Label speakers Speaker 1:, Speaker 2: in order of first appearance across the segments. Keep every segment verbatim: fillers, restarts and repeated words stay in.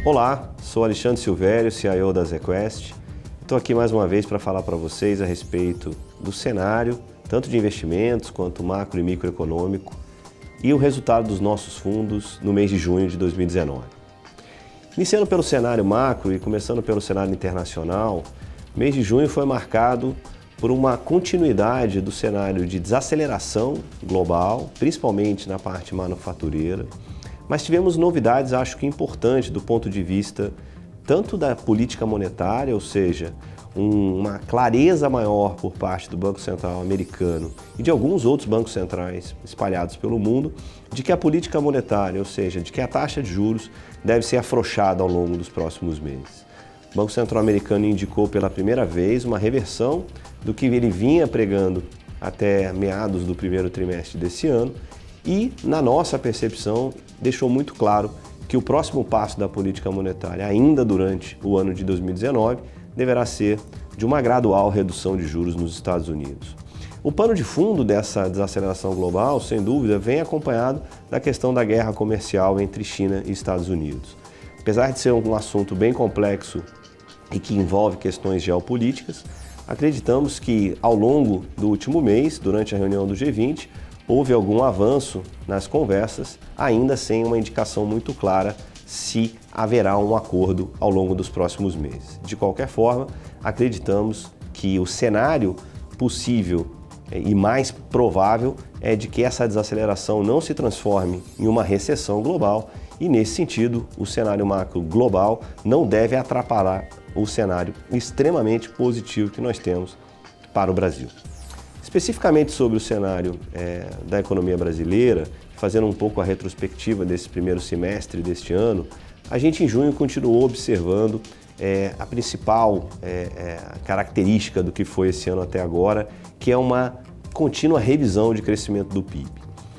Speaker 1: Olá, sou Alexandre Silvério, C I O da ZQuest. Estou aqui mais uma vez para falar para vocês a respeito do cenário, tanto de investimentos quanto macro e microeconômico, e o resultado dos nossos fundos no mês de junho de dois mil e dezenove. Iniciando pelo cenário macro e começando pelo cenário internacional, o mês de junho foi marcado por uma continuidade do cenário de desaceleração global, principalmente na parte manufatureira, mas tivemos novidades, acho que importantes do ponto de vista tanto da política monetária, ou seja, um, uma clareza maior por parte do Banco Central americano e de alguns outros bancos centrais espalhados pelo mundo, de que a política monetária, ou seja, de que a taxa de juros deve ser afrouxada ao longo dos próximos meses. O Banco Central americano indicou pela primeira vez uma reversão do que ele vinha pregando até meados do primeiro trimestre desse ano e, na nossa percepção, deixou muito claro que o próximo passo da política monetária, ainda durante o ano de dois mil e dezenove, deverá ser de uma gradual redução de juros nos Estados Unidos. O pano de fundo dessa desaceleração global, sem dúvida, vem acompanhado da questão da guerra comercial entre China e Estados Unidos. Apesar de ser um assunto bem complexo e que envolve questões geopolíticas, acreditamos que ao longo do último mês, durante a reunião do G vinte, houve algum avanço nas conversas, ainda sem uma indicação muito clara se haverá um acordo ao longo dos próximos meses. De qualquer forma, acreditamos que o cenário possível e mais provável é de que essa desaceleração não se transforme em uma recessão global e, nesse sentido, o cenário macro global não deve atrapalhar o cenário extremamente positivo que nós temos para o Brasil. Especificamente sobre o cenário é, da economia brasileira, fazendo um pouco a retrospectiva desse primeiro semestre deste ano, a gente em junho continuou observando é, a principal é, é, característica do que foi esse ano até agora, que é uma contínua revisão de crescimento do P I B.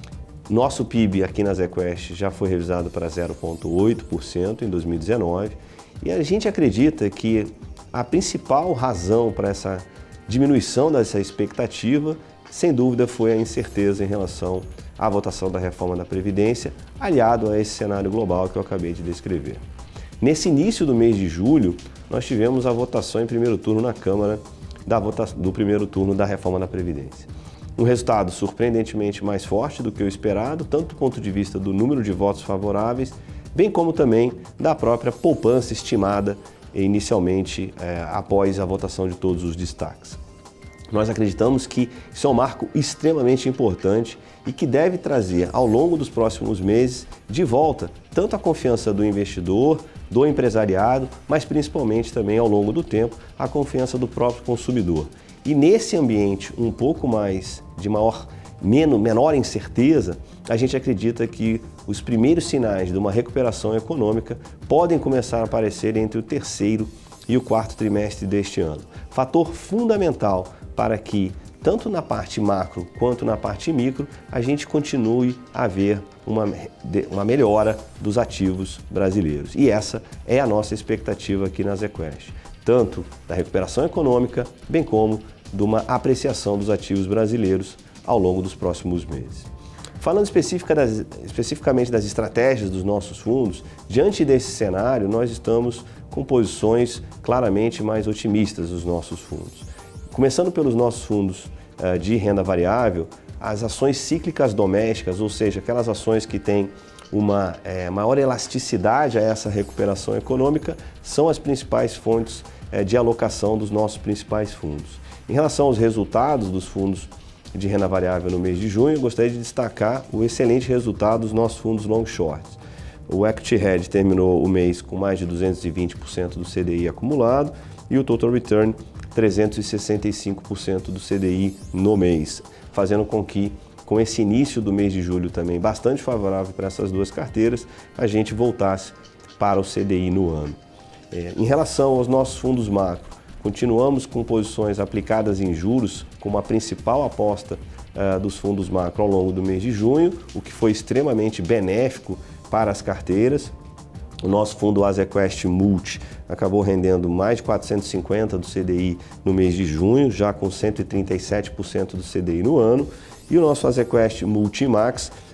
Speaker 1: Nosso P I B aqui na ZQuest já foi revisado para zero vírgula oito por cento em dois mil e dezenove e a gente acredita que a principal razão para essa diminuição dessa expectativa, sem dúvida, foi a incerteza em relação à votação da reforma da Previdência, aliado a esse cenário global que eu acabei de descrever. Nesse início do mês de julho, nós tivemos a votação em primeiro turno na Câmara da votação, do primeiro turno da reforma da Previdência. Um resultado surpreendentemente mais forte do que o esperado, tanto do ponto de vista do número de votos favoráveis, bem como também da própria poupança estimada inicialmente é, após a votação de todos os destaques. Nós acreditamos que isso é um marco extremamente importante e que deve trazer ao longo dos próximos meses de volta tanto a confiança do investidor, do empresariado, mas principalmente também ao longo do tempo a confiança do próprio consumidor. E nesse ambiente um pouco mais de maior menor incerteza, a gente acredita que os primeiros sinais de uma recuperação econômica podem começar a aparecer entre o terceiro e o quarto trimestre deste ano. Fator fundamental para que, tanto na parte macro quanto na parte micro, a gente continue a ver uma, uma melhora dos ativos brasileiros. E essa é a nossa expectativa aqui na ZQuest, tanto da recuperação econômica, bem como de uma apreciação dos ativos brasileiros ao longo dos próximos meses. Falando especifica das, especificamente das estratégias dos nossos fundos, diante desse cenário, nós estamos com posições claramente mais otimistas dos nossos fundos. Começando pelos nossos fundos uh, de renda variável, as ações cíclicas domésticas, ou seja, aquelas ações que têm uma é, maior elasticidade a essa recuperação econômica, são as principais fontes é, de alocação dos nossos principais fundos. Em relação aos resultados dos fundos de renda variável no mês de junho, eu gostaria de destacar o excelente resultado dos nossos fundos long shorts. O Equity Hedge terminou o mês com mais de duzentos e vinte por cento do C D I acumulado e o Total Return trezentos e sessenta e cinco por cento do C D I no mês, fazendo com que, com esse início do mês de julho também bastante favorável para essas duas carteiras, a gente voltasse para o C D I no ano. É, em relação aos nossos fundos macro, continuamos com posições aplicadas em juros como a principal aposta uh, dos fundos macro ao longo do mês de junho, o que foi extremamente benéfico para as carteiras. O nosso fundo ZQuest Multi acabou rendendo mais de quatrocentos e cinquenta do C D I no mês de junho, já com cento e trinta e sete por cento do C D I no ano. E o nosso ZQuest Multi Max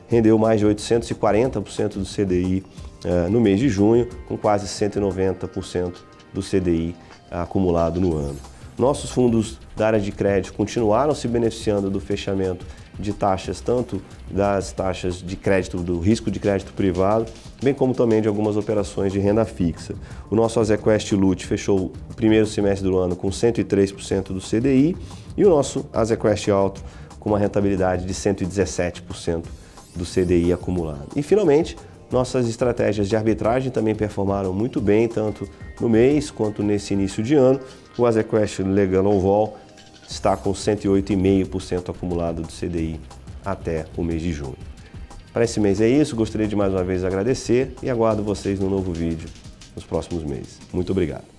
Speaker 1: rendeu mais de oitocentos e quarenta por cento do C D I uh, no mês de junho, com quase cento e noventa por cento do C D I acumulado no ano. Nossos fundos da área de crédito continuaram se beneficiando do fechamento de taxas, tanto das taxas de crédito, do risco de crédito privado, bem como também de algumas operações de renda fixa. O nosso Azequest Lute fechou o primeiro semestre do ano com cento e três por cento do C D I e o nosso Azequest Alto com uma rentabilidade de cento e dezessete por cento do C D I acumulado. E, finalmente, nossas estratégias de arbitragem também performaram muito bem, tanto no mês quanto nesse início de ano. O Azequest Legal Long Vol está com cento e oito vírgula cinco por cento acumulado do C D I até o mês de junho. Para esse mês é isso, gostaria de mais uma vez agradecer e aguardo vocês no novo vídeo nos próximos meses. Muito obrigado.